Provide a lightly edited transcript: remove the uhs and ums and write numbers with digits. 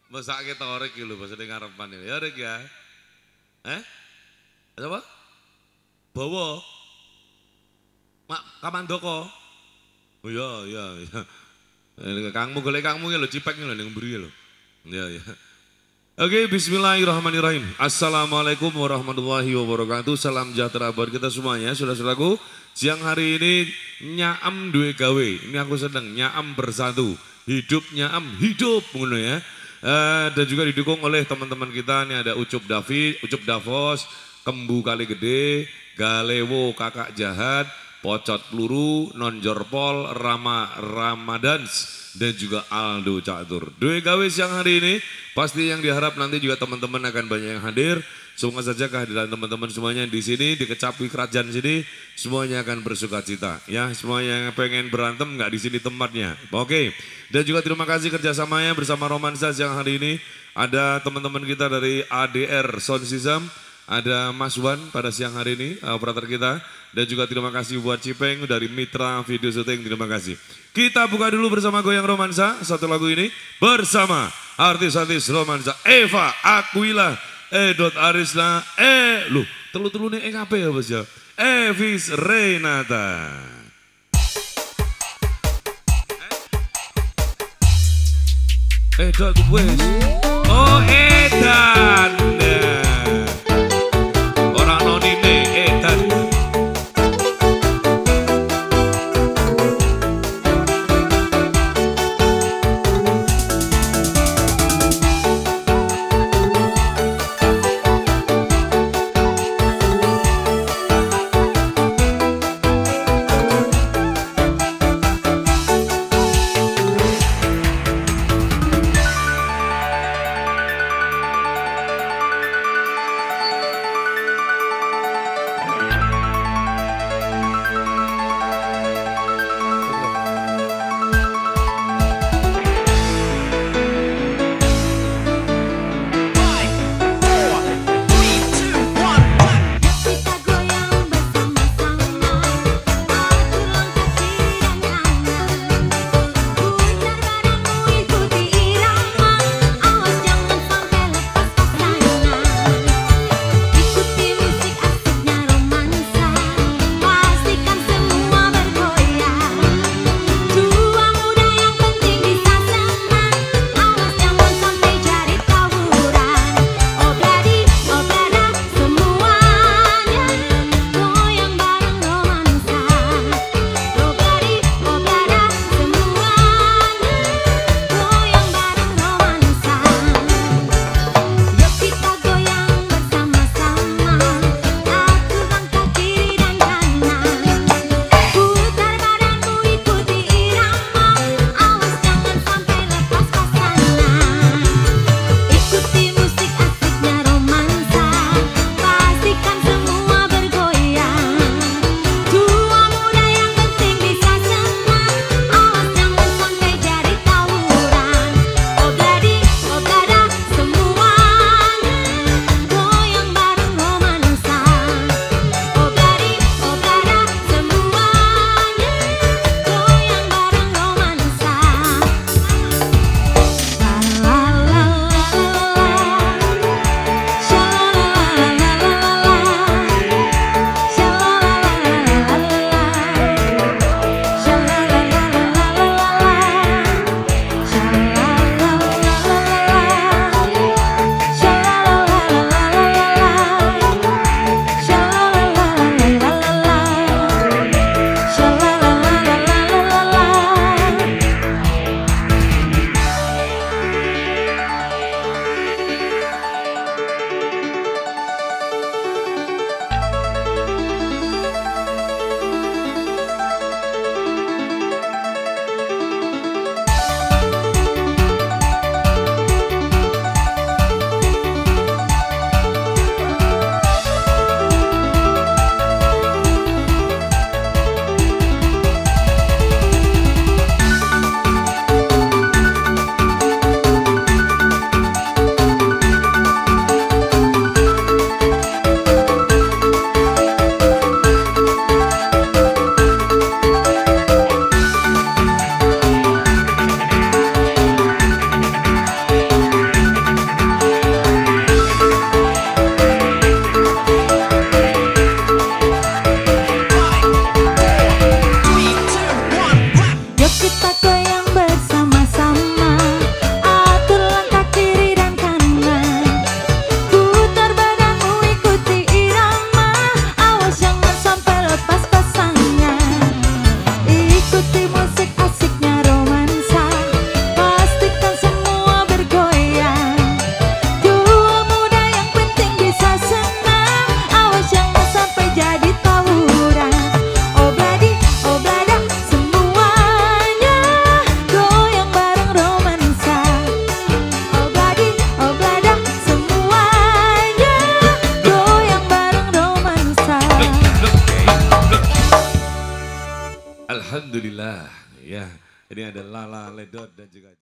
Mesake torek iki lho basane ngarepan ya rek ya. Apa? Bawa. Mak Kamandoko. Oh iya. Kangmu golek kangmu ya lho cipek lho ning mburi lho. Ya. Oke, bismillahirrahmanirrahim. Assalamualaikum warahmatullahi wabarakatuh. Salam sejahtera buat kita semuanya. Saudara-saudaraku, siang hari ini nyaam duwe gawe. Ini aku seneng nyaam bersatu. Hidup nyaam, hidup ngono ya. Dan juga didukung oleh teman-teman kita. Ini ada Ucup Davos, Kembu Kali Gede, Galewo Kakak Jahat, Pocot Peluru, Nonjorpol, Rama Ramadans, dan juga Aldo Catur. Dua gawe siang hari ini, pasti yang diharap nanti juga teman-teman akan banyak yang hadir. Semoga saja kehadiran teman-teman semuanya di sini, di Kecapi Kerajaan sini, semuanya akan bersuka cita. Ya, semua yang pengen berantem nggak di sini tempatnya. Oke, dan juga terima kasih kerjasamanya bersama Romansa siang hari ini. Ada teman-teman kita dari ADR Sound System, ada Mas Wan pada siang hari ini, operator kita. Dan juga terima kasih buat Cipeng dari Mitra Video Syuting, terima kasih. Kita buka dulu bersama Goyang Romansa, satu lagu ini bersama artis-artis Romansa, Eva Aquila, Edot Arisla, lu telu-telu nih EKP ya bos ya, Evis Renata. Edot wes, oh Edan. Orang nonine Edan. Alhamdulillah. Ya, ini ada Lala Ledot dan juga